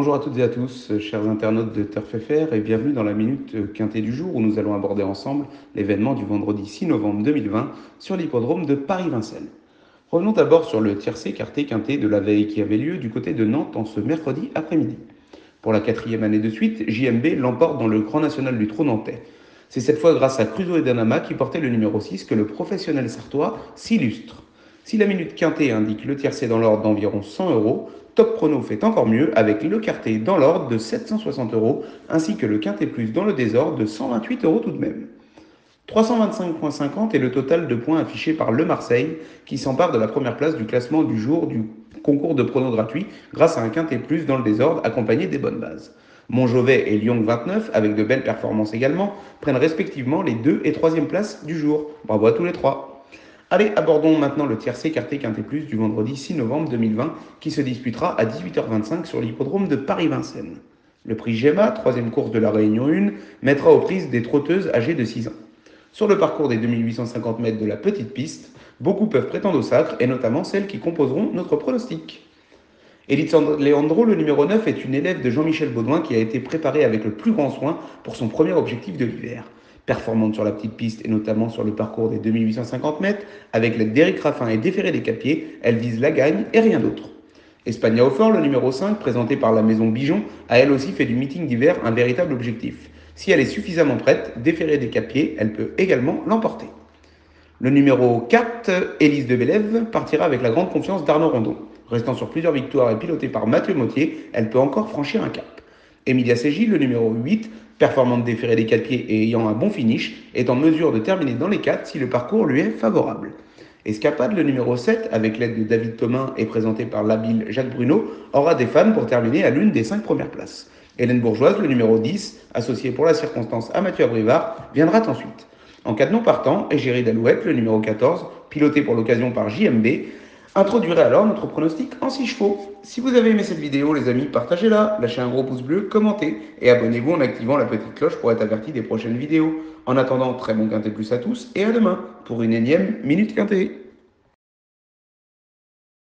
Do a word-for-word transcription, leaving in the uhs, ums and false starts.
Bonjour à toutes et à tous, euh, chers internautes de Turf F R, et bienvenue dans la Minute euh, Quintée du jour où nous allons aborder ensemble l'événement du vendredi six novembre deux mille vingt sur l'hippodrome de Paris-Vincennes. Revenons d'abord sur le tiercé quarté quinté de la veille qui avait lieu du côté de Nantes en ce mercredi après-midi. Pour la quatrième année de suite, J M B l'emporte dans le Grand National du Trot nantais. C'est cette fois grâce à Cruzo et Danama qui portait le numéro six que le professionnel sartois s'illustre. Si la minute quintée indique le tiercé dans l'ordre d'environ cent euros, Top Prono fait encore mieux avec le quarté dans l'ordre de sept cent soixante euros ainsi que le quinté plus dans le désordre de cent vingt-huit euros tout de même. trois cent vingt-cinq virgule cinquante est le total de points affiché par Le Marseille qui s'empare de la première place du classement du jour du concours de pronos gratuit grâce à un quinté plus dans le désordre accompagné des bonnes bases. Montjovet et Lyon vingt-neuf, avec de belles performances également, prennent respectivement les deux et troisième places du jour. Bravo à tous les trois. Allez, abordons maintenant le tiercé quarté quinté plus du vendredi six novembre deux mille vingt qui se disputera à dix-huit heures vingt-cinq sur l'hippodrome de Paris-Vincennes. Le prix Gemma, troisième course de la Réunion un, mettra aux prises des trotteuses âgées de six ans. Sur le parcours des deux mille huit cent cinquante mètres de la petite piste, beaucoup peuvent prétendre au sacre, et notamment celles qui composeront notre pronostic. Elite Leandro, le numéro neuf, est une élève de Jean-Michel Baudouin qui a été préparée avec le plus grand soin pour son premier objectif de l'hiver. Performante sur la petite piste et notamment sur le parcours des deux mille huit cent cinquante mètres, avec l'aide d'Éric Raffin et déféré des Capiers, elle vise la gagne et rien d'autre. Espagna Fort, le numéro cinq, présenté par la maison Bijon, a elle aussi fait du meeting d'hiver un véritable objectif. Si elle est suffisamment prête, déférée des Capiers, elle peut également l'emporter. Le numéro quatre, Élise de Bélève, partira avec la grande confiance d'Arnaud Rondon. Restant sur plusieurs victoires et pilotée par Mathieu Mottier, elle peut encore franchir un cap. Emilia Seji, le numéro huit, performante déférée des quatre pieds et ayant un bon finish, est en mesure de terminer dans les quatre si le parcours lui est favorable. Escapade, le numéro sept, avec l'aide de David Thomin et présenté par l'habile Jacques Bruno, aura des fans pour terminer à l'une des cinq premières places. Hélène Bourgeoise, le numéro dix, associée pour la circonstance à Mathieu Abrivard, viendra ensuite. En cas de non partant, Égérie d'Alouette, le numéro quatorze, piloté pour l'occasion par J M B, introduirait alors notre pronostic en six chevaux. Si vous avez aimé cette vidéo, les amis, partagez-la, lâchez un gros pouce bleu, commentez et abonnez-vous en activant la petite cloche pour être averti des prochaines vidéos. En attendant, très bon quinté plus à tous et à demain pour une énième Minute Quintée.